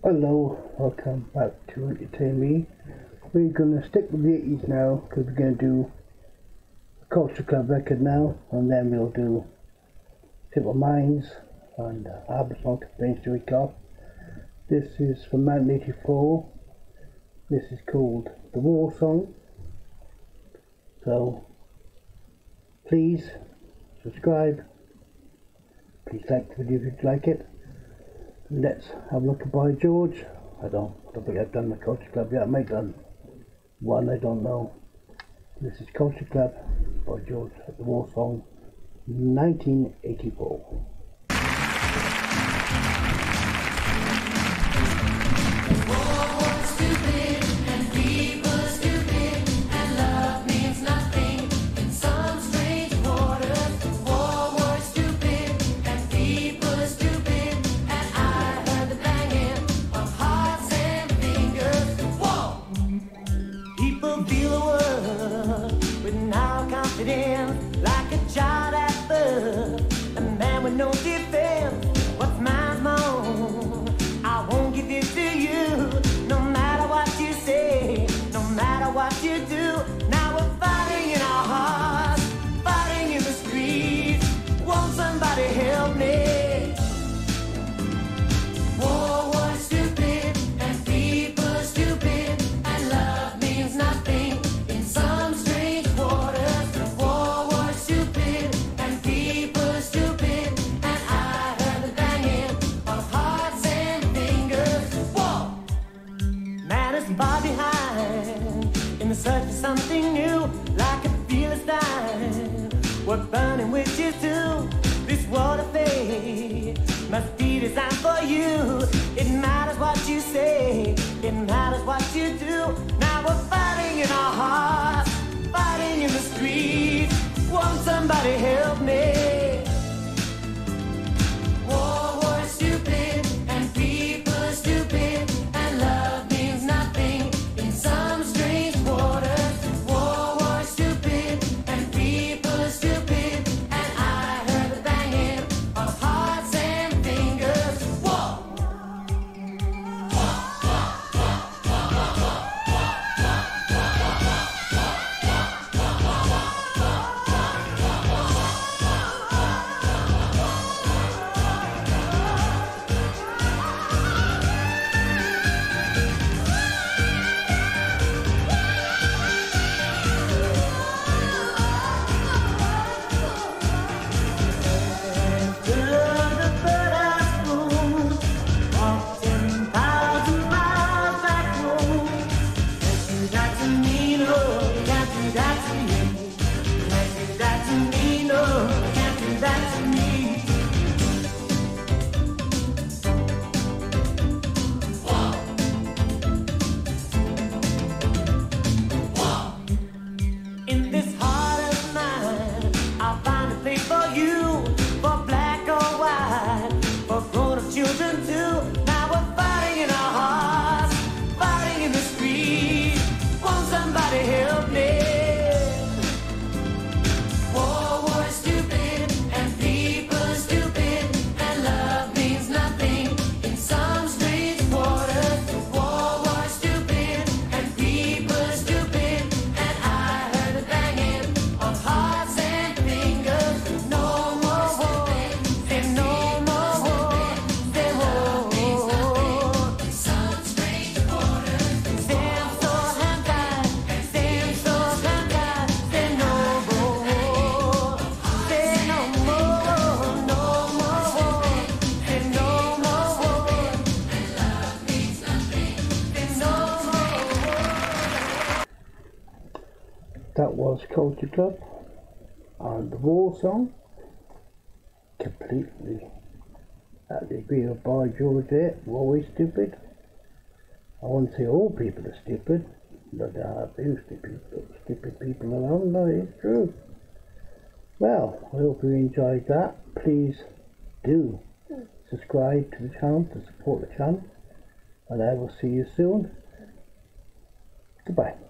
Hello, welcome back to Entertain Me. We're going to stick with the 80s now because we're going to do a Culture Club record now, and then we'll do Simple Minds and ABBA song to finish the week off. This is from 1984. This is called The War Song. So please subscribe, please like the video if you'd like it. Let's have a look at Boy George. I don't think I've done the Culture Club yet. I might have done one, I don't know. This is Culture Club, Boy George, The War Song, 1984. Like a child at birth, a man with no defense. What's mine's my own. I won't give it to you, no matter what you say, no matter what you do. Now we're fighting in our hearts, fighting in the streets. Won't somebody help me? War was stupid, and people are stupid, and love means nothing in some strange waters. Far behind, in the search for something new, like a Philistine. We're burning witches too. This world of fate must be designed for you. It matters what you say, it matters what you do. Now we're fighting in our hearts, fighting in the streets. Won't somebody help me? War was stupid, and people are stupid, and love means nothing in some strange waters. War was stupid, and people are stupid, and I heard the banging of hearts and fingers. War! Children too. Now we're fighting in our hearts, fighting in the streets. Won't somebody help me? War was stupid, and people are stupid, and love means nothing in some strange waters. War was stupid, and people are stupid, and I heard the banging of hearts and fingers. No more war, and no more war. That was Culture Club and The War Song. Completely at the agree with Boy George there. We're always stupid. I wouldn't say all people are stupid, but there are a few stupid people around. No, it's true. Well, I hope you enjoyed that. Please do subscribe to the channel to support the channel, and I will see you soon. Goodbye.